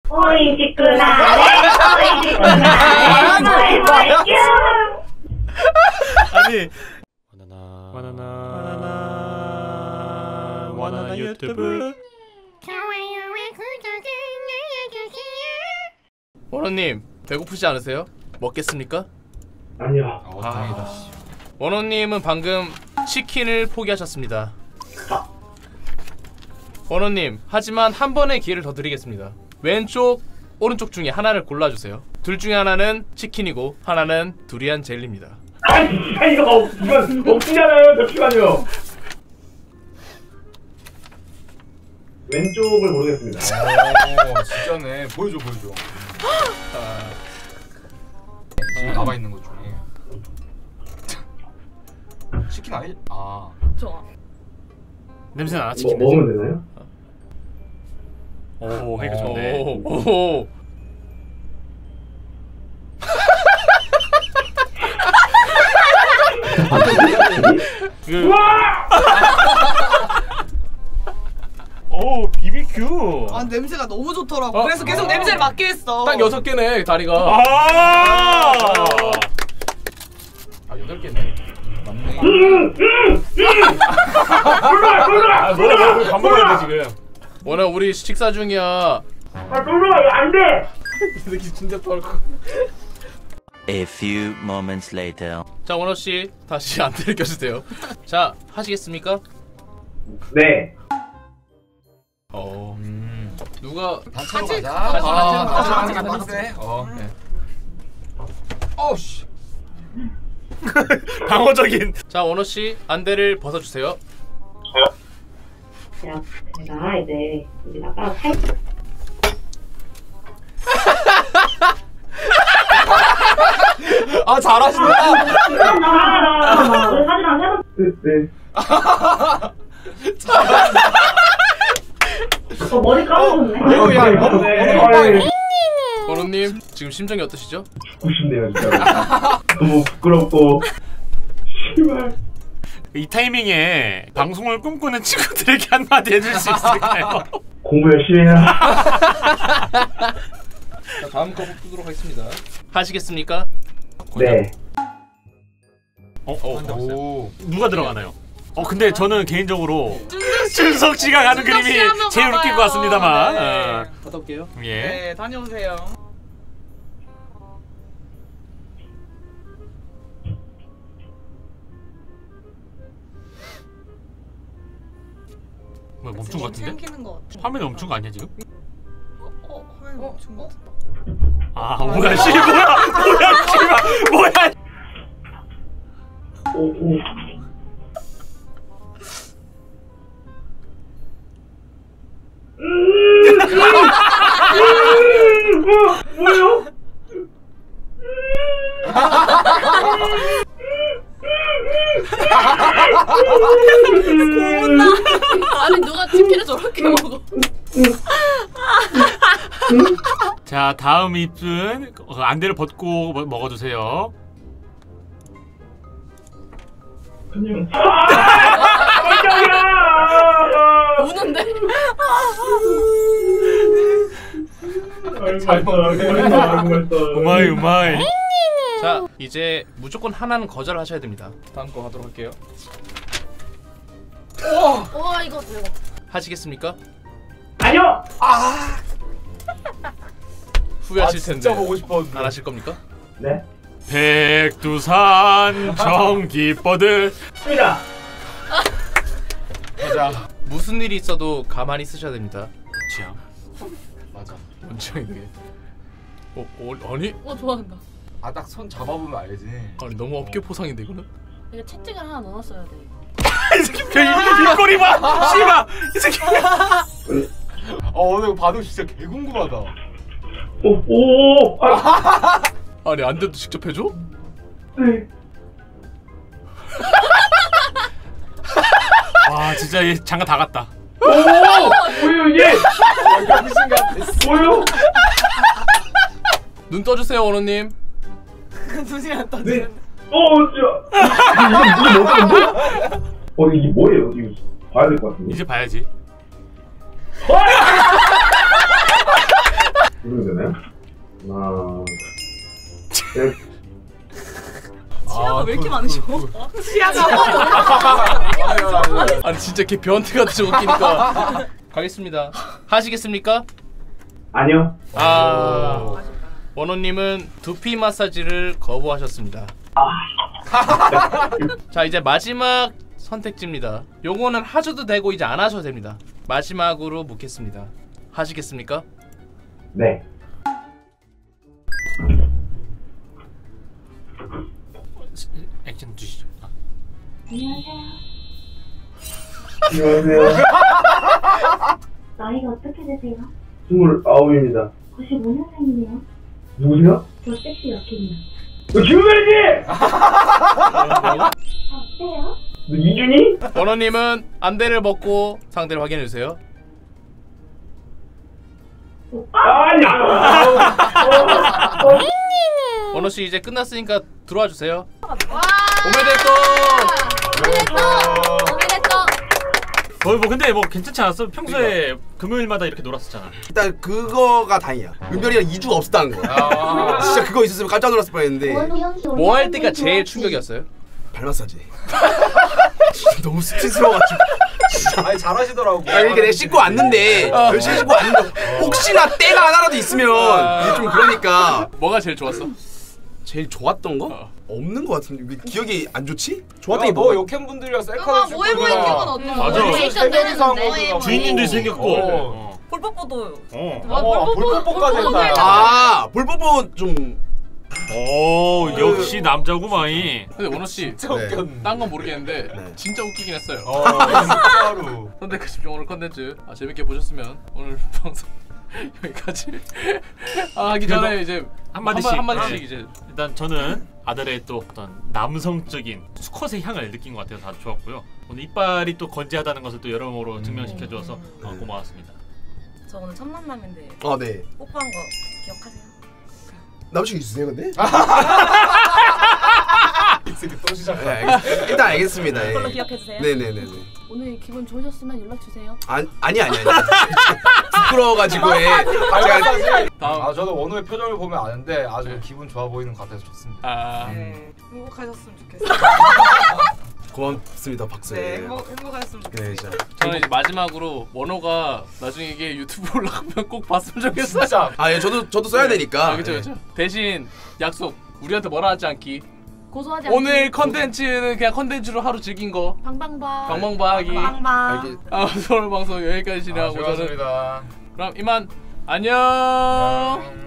아니 바나나 유튜브. 원호님 배고프지 않으세요? 먹겠습니까? 아니요. 다행이다. 원호님은 방금 치킨을 포기하셨습니다. 원호님, 하지만 한 번의 기회를 더 드리겠습니다. 왼쪽, 오른쪽 중에 하나를 골라주세요. 둘 중에 하나는 치킨이고 하나는 두리안 젤리입니다. 이건 없잖아요. 잠시만요. 왼쪽을 모르겠습니다. 오, 진짜네. 보여줘. 지금 남아 있는 것 중에 치킨 아니? 좋아. 냄새 나나 치킨? 먹으면 되나요? 오, 그러니까 좋네. 오. 오, BBQ. 아, 냄새가 너무 좋더라고. 그래서 계속 냄새를 맡게 했어. 딱 6개네 다리가. 아, 8개네. 맞네. 뭐야, 밥 먹어야 돼 지금. 원아 우리 식사 중이야. 놀러와, 안 돼. 이 새끼 진짜 털고. A few moments later. 자, 원호 씨 다시 안대를 껴주세요. 자, 하시겠습니까? 네. 누가 단체로 같이 가자. 같이. 네. 어우씨. 방어적인. 자, 원호 씨 안대를 벗어주세요. 제가 이제 여기다가 살. 아, 잘하신다. 우리 사진랑 해도. 네. 머리 감아줬네. 원호님 지금 심정이 어떠시죠? 죽고 싶네요, 진짜. 너무 부끄럽고. 씨발. 이 타이밍에 방송을 꿈꾸는 친구들에게 한마디 해줄 수 있을까요? 공부 열심히 해라. 자, 다음 거 뽑도록 하겠습니다. 하시겠습니까? 네. 오. 누가 들어가나요? 근데 저는 개인적으로 준석 씨가 가는 그림이 제일 웃긴 것 같습니다만. 네. 갔다 올게요. 예. 네, 다녀오세요. 뭐 멈춘 것 같은데? 튀는 것 같아. 화면이 멈춘 거 아니야 지금? 화면이 멈춘 것 같아. 아 뭐야 씨 뭐야 오. 뭐요? 고문나. 아니 누가 치킨을 저렇게 먹어? 자 다음 입은 안대를 벗고 먹어주세요. 안녕. 우는데? 잘 먹었어. 우마이. 자, 이제 무조건 하나는 거절하셔야 됩니다. 다음 거 하도록 할게요. 와 이거 대박. 하시겠습니까? 아니요. 후회하실 텐데. 진짜 보고 싶었는데. 안 하실 겁니까? 네. 백두산 전기버들. 합니다. 맞아. 무슨 일이 있어도 가만히 있으셔야 됩니다. 지향. 맞아. 원장이 되게. 아니? 좋아한다. 아, 딱 손 잡아보면 알지. 아니 너무 업계 포상인데 이거는? 이거 채찍을 하나 넣어놨어야 돼. 이 새끼 입꼬리 봐. 씨발 이 새끼. 오늘 바둑 진짜 개 궁금하다. 오. 아니 안돼도 직접 해줘? 네. 와 진짜 얘 장갑 다 갔다. 뭐요 이게? 뭐요? 눈 떠주세요 원호님. 눈이 안 떠. 네. 이게 뭐예요? 이거 봐야 될 것 같은데. 이제 봐야지. 누르면 되나요? 하나, 셋. 시야가 왜 이렇게 많으셔? 아니 진짜 걔 변태 같이 웃기니까. 가겠습니다. 하시겠습니까? 아니요. 아, 원호님은 두피 마사지를 거부하셨습니다. 자, 이제 마지막 선택지입니다. 요거는 하셔도 되고 이제 안 하셔도 됩니다. 마지막으로 묻겠습니다. 하시겠습니까? 네. 액션 주시죠. 안녕하세요. 안녕하세요. 나이가 어떻게 되세요? 29입니다. 95년생이네요. 누구세요? 저 섹시 여kin이요. 너 김은별이지? 아, 어때요? 너 이준이? 원호님은 안대를 벗고 상대를 확인해 주세요. 아니야. 원호 씨 이제 끝났으니까 들어와 주세요. 와. 오메데또. 거의 뭐 근데 뭐 괜찮지 않았어? 평소에 금요일마다 이렇게 놀았었잖아. 일단 그거가 다행이야. 은별이랑 2주가 없었다는 거야. 진짜 그거 있었으면 깜짝 놀랐을 뻔했는데. 뭐 할 때가 제일 충격이었어요? 발 마사지. 너무 수치스러워가지고. 아니 잘하시더라고. 아니 이렇게 내가 씻고 왔는데 열심히 씻고 왔는데 혹시나 때가 하나라도 있으면 이게 좀 그러니까. 뭐가 제일 좋았어? 제일 좋았던 거? 없는 거 같은데 왜 기억이 안 좋지? 좋았던 야, 게 너 뭐? 요캠 분들이랑 그거 셀카를 모에모에 기분 어때? 맞아. 리액션 되는데. 주인님도 생겼고. 어. 볼뽀뽀도. 볼뽀뽀까지 했다. 아 볼뽀뽀 좀. 오 역시 남자구마이. 근데 원호 씨, 진짜 네. 웃겼네. 딴 건 모르겠는데 네. 진짜 웃기긴 했어요. 진짜로. 선택 10종 오늘 컨텐츠 재밌게 보셨으면 오늘 방송 여기까지. 하기 전에 이제 한마디씩. 한마디씩 네. 이제. 일단 저는 아들의 또 어떤 남성적인 수컷의 향을 느낀 것 같아서 아주 좋았고요. 오늘 이빨이 또 건재하다는 것을 또 여러모로 증명시켜줘서 고마웠습니다. 저 오늘 첫 만남인데 네. 뽀뽀한 거 기억하세요? 남자친구 있으세요 근데? 이 새끼 또 시작해. 네, 일단 알겠습니다. 예. 그걸로 기억해주세요. 네네네네. 오늘 기분 좋으셨으면 연락 주세요. 아니. 부끄러워가지고 제가 아 저도 원우의 표정을 보면 아는데 아주 기분 좋아 보이는 것 같아서 좋습니다. 아, 네, 행복하셨으면 좋겠어요. 고맙습니다 박수. 네, 행복하셨으면 좋겠어요. 네, 진짜. 저는 이제 마지막으로 원호가 나중에 이게 유튜브 올라가면 꼭 봤으면 좋겠어요. 진짜. 아, 예, 저도 써야 되니까. 그렇죠, 그렇죠. 대신 약속 우리한테 뭐라 하지 않기. 고소하지 않기. 오늘 컨텐츠는 그냥 컨텐츠로 하루 즐긴 거. 방방바. 방방바하기. 빵빵. 오늘 방송 여기까지 진행하고 저는 수고하셨습니다. 그럼 이만 안녕.